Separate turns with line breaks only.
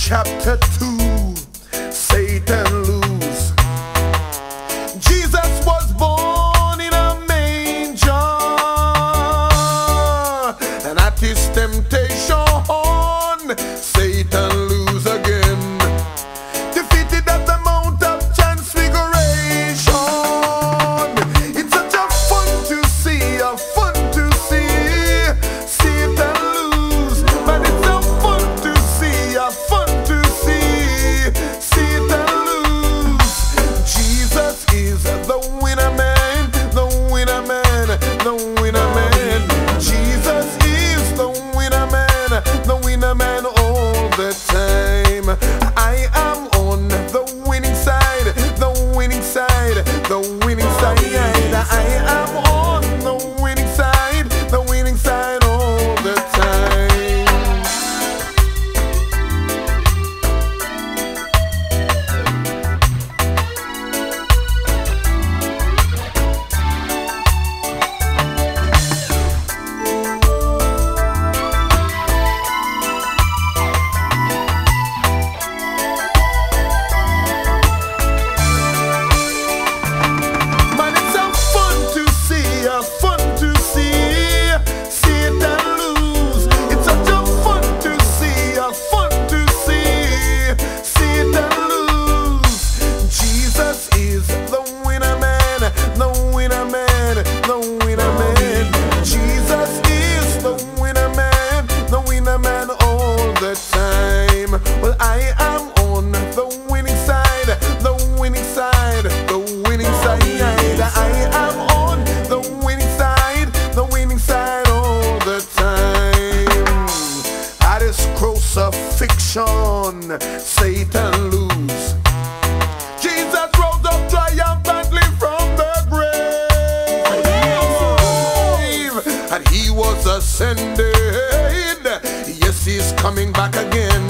chapter 2, Satan lose. Jesus was born in a manger, and at his temptation, Satan lose again. Defeated at the Mount of Transfiguration. It's such a fun to see, Satan lose. But it's a fun to see, Satan lose. Jesus is the winner man, the winner man, the winner man. Jesus is the winner man, the winner man all the time. I am on the winning side, the winning side, the winning side. I am on the winning side, the winning side all the time. Well, I am on the winning side, the winning side, the winning side. I am on the winning side, the winning side all the time. At his crucifixion, Satan lose. Jesus rose up triumphantly from the grave, and he was ascended. Yes, he's coming back again.